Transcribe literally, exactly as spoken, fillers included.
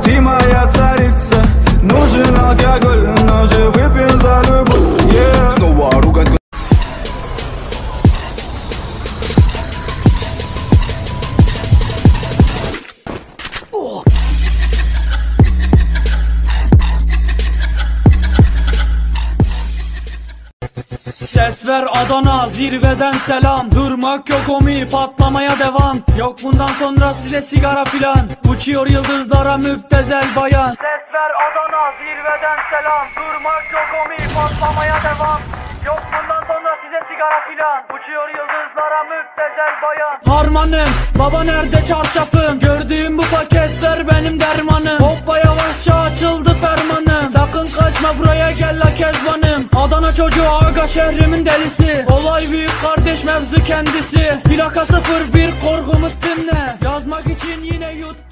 ты моя царица. Нужен алкоголь, но же выпьем за любовь, yeah. Снова ругань. Ses ver Adana, zirveden selam. Durmak yok omi, patlamaya devam. Yok bundan sonra size sigara filan. Uçuyor yıldızlara müptezel bayan. Ses ver Adana, zirveden selam. Durmak yok omi, patlamaya devam. Yok bundan sonra size sigara filan. Uçuyor yıldızlara müptezel bayan. Harmanım, baba nerede çarşafın? Gördüğüm bu paketler benim dermanım. Hoppa yavaşça açıldı fermanım. Sakın kaçma buraya gel la kezbanım. Adana çocuğu aga şehrimin delisi. Olay büyük kardeş mevzu kendisi. Plaka sıfır bir korkumuz dinle. Yazmak için yine yut.